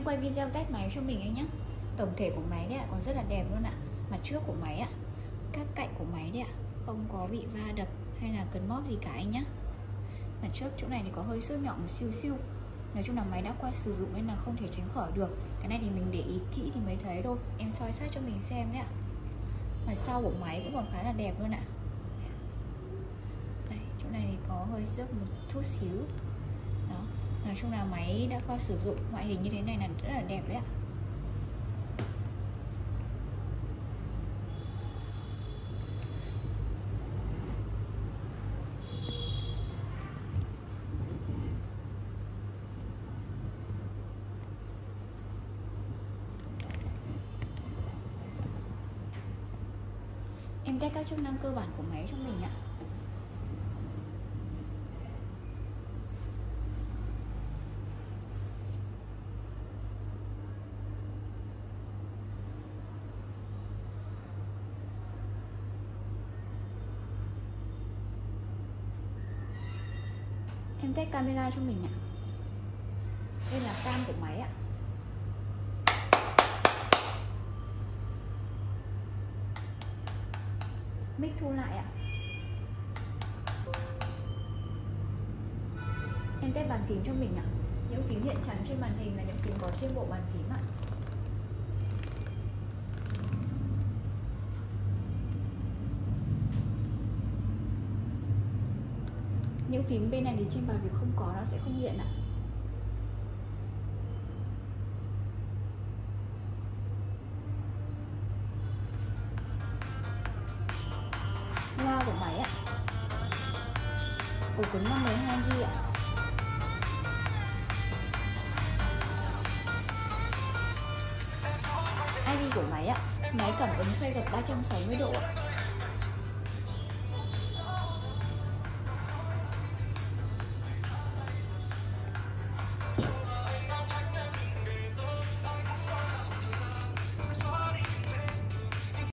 Em quay video test máy cho mình anh nhé. Tổng thể của máy đấy ạ, còn rất là đẹp luôn ạ. Mặt trước của máy ạ, các cạnh của máy đấy ạ, không có bị va đập hay là cấn móp gì cả anh nhé. Mặt trước chỗ này thì có hơi xước nhọn một siêu siêu. Nói chung là máy đã qua sử dụng nên là không thể tránh khỏi được. Cái này thì mình để ý kỹ thì mới thấy thôi. Em soi sát cho mình xem đấy ạ. Mặt sau của máy cũng còn khá là đẹp luôn ạ. Đây, chỗ này thì có hơi xước một chút xíu. Đó, nói chung là máy đã qua sử dụng, ngoại hình như thế này là rất là đẹp đấy ạ. Em test các chức năng cơ bản của máy cho mình ạ. Em test camera cho mình ạ. Đây là cam của máy ạ. Mic thu lại ạ. Em test bàn phím cho mình ạ. Những phím hiện trắng trên màn hình là những phím có trên bộ bàn phím ạ. Những phím bên này thì trên bàn phím không có, nó sẽ không hiện ạ. Loa của máy ạ. Ổ cứng 512GB ạ. ID của máy ạ. Máy cảm ứng xoay gập 360 độ ạ.